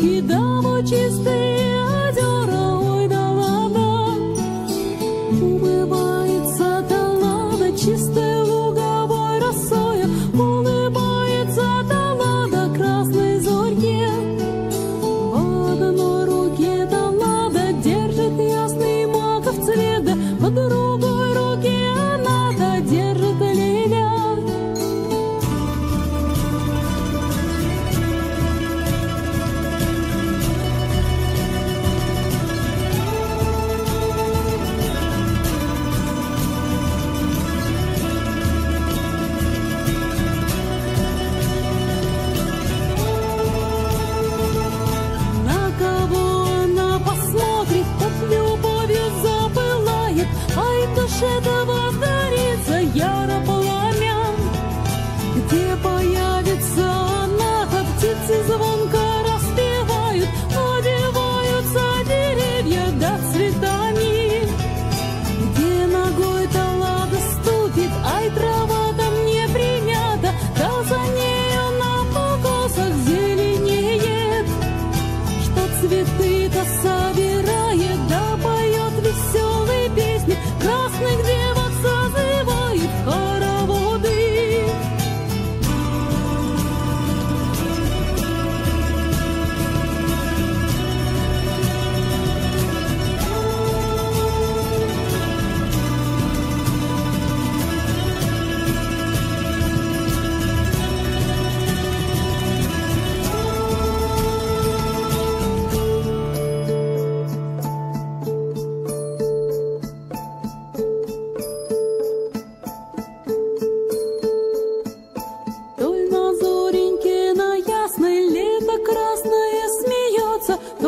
реки, дамы чистые озера, ой, да ладно. Умывается да лада чистой луговой росою, улыбается да лада красной зорьке. В одной руке да лада держит ясный маков цвет, в другой руке она да держит лиля. На кого она посмотрит, под любовью запылает, ай, в душе-то возгорится яро пламя. Где появится она, как птицы звонко распевают, одеваются деревья да цветами. Где ногой-то лада ступит, ай, трава там не примята, да за нею на покосах зеленеет. Что цветы-то собирает, да поет веселые песни, красных девок созывает в хороводы. Толь на зореньке на ясной лето красное смеется,